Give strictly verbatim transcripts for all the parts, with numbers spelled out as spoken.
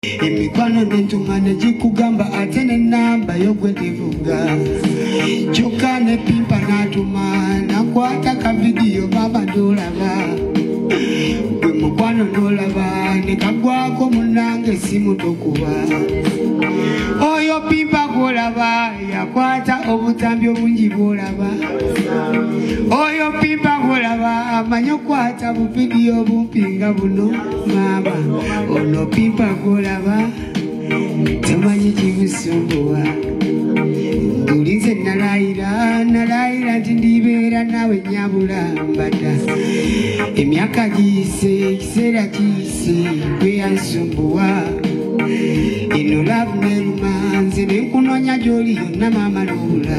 Emikwano n'entuma ne gikugamba ate n'ennamba yo gwe tevuga. Kyokka ne pimpa n'atuma nakwata ka vidiyo baba ndolaba. Gwe mukwano ndolaba ne kagwako munnange essimu tokuba. Oyo pimpa gw'olaba yakwata obutambi obungi bw'olaba. Oyo pimpa gw'olaba amanyi okwata buvidiyo bumpinga buno maama. Ono pimpa gw'olaba tamanyi kimusumbuwa. Ndulize nalayira nalayira nti ndibeera nawe nyabula mbada. Emyaka giyise ekiseera kiyise gwe yansumbuwa. Ino love neruma nze nenkunoonya gy'oli yonna maama n'obula.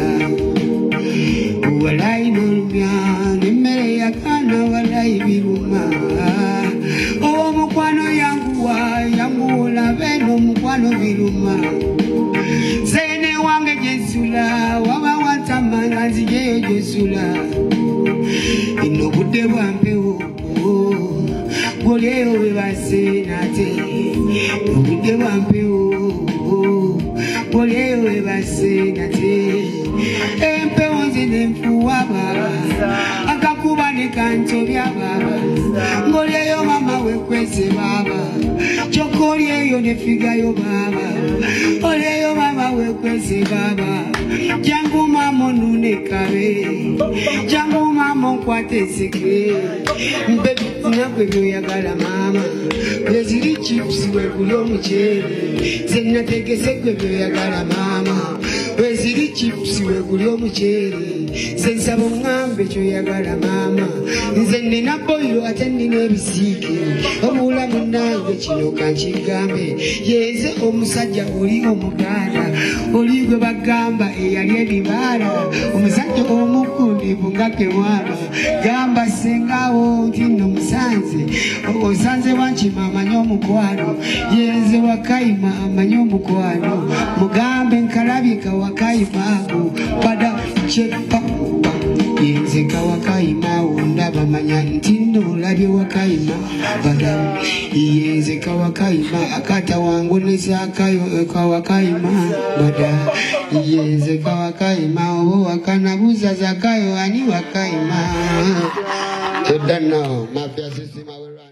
Walayi n'olumya n'emmere yakaana walayi biruma. Omukwano yanguwa yanguwola beno mukwano biruma. Sene wange jesula waba watamanga nzigeyo jesula. Ino budde bwa mpewo golyeyo webase nate. Obudde bwa mpewo golyeyo webase nate. Empewo nze nenfuwa baba akakuba ne kantobya baba. Ngolyeyo mama wekwese baba kyokka olyeyo nefigayo baba. Olyeyo mama wekwese baba jangu mama onune kabe. Jangu mama onkwate enseke. Mbebi nakwe byoyagala mama. Leziri chips weguli omuceere. Ze nategese gwe byoyagala mama. Leziri chips weguli omuceere. Ze nsaba oŋŋambe kyoyagala mama. Nze nina boyiro ate nina ebisiike. Obulamu nange kino kankigambe. Yenze omusajja oli omuganda. Oli gwe bagamba eyali ebibaala. Omusajja omukundiivu nga kemwana. Gamba sengawo nti nno musanze. Osanze wankima amanyi omukwano. Yenze wakayima amanyi omukwano. Mugambe nkalabye kawakayima ago. Pada chepa yenze kawakayima ondaba manya nti nno olabye wakayima. Pada yenze kawakayima akata wangu nesakayo kawakayima. Pada yenze kawakayima obo wakanabuza zakayo ani wakayima. Todano mafia system.